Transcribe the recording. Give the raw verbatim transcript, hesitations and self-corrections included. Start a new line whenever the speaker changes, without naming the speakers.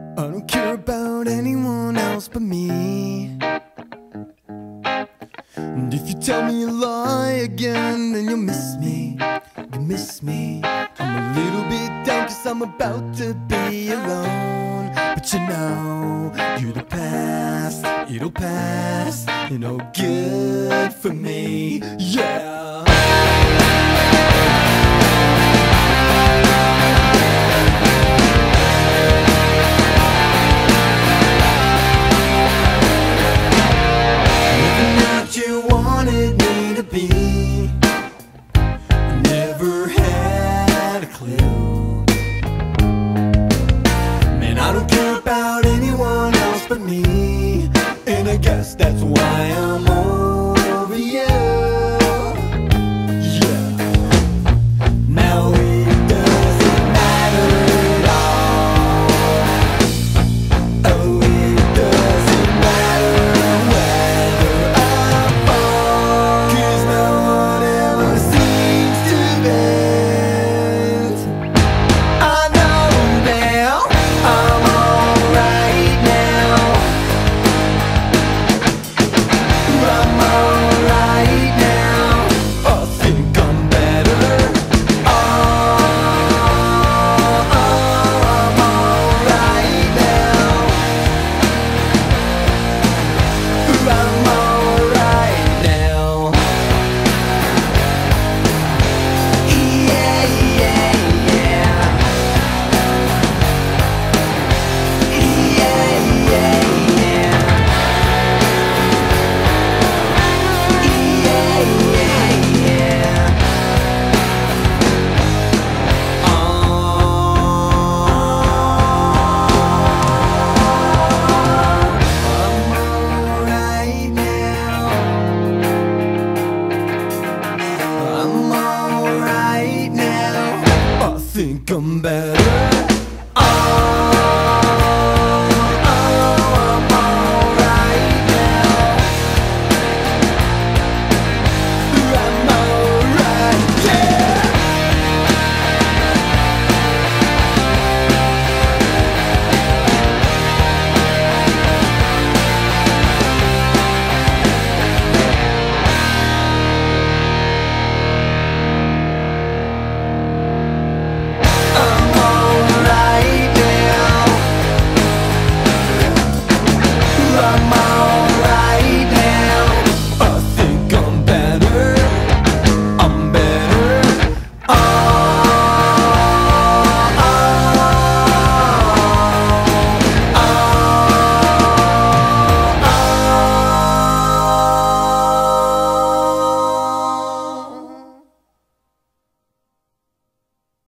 I don't care about anyone else but me. And if you tell me a lie again, then you'll miss me, you miss me. I'm a little bit down cause I'm about to be alone. But you know, you're the past, it'll pass, you know, good for me, yeah.